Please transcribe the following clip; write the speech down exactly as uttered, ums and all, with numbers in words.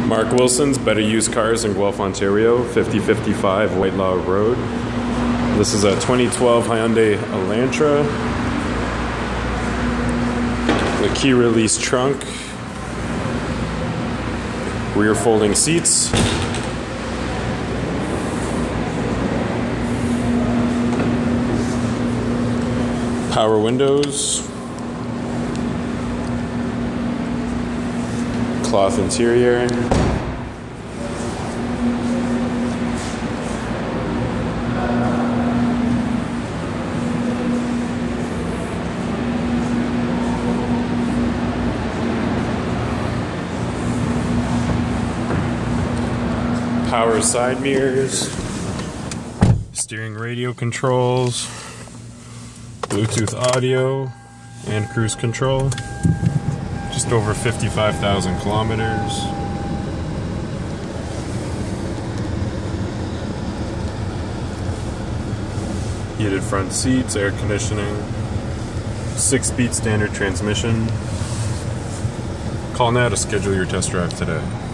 Mark Wilson's Better Used Cars in Guelph, Ontario, fifty fifty-five Whitelaw Road. This is a twenty twelve Hyundai Elantra. The key release trunk. Rear folding seats. Power windows. Cloth interior. Power side mirrors. Steering radio controls. Bluetooth audio and cruise control. Just over fifty-five thousand kilometers. Heated front seats, air conditioning, six-speed standard transmission. Call now to schedule your test drive today.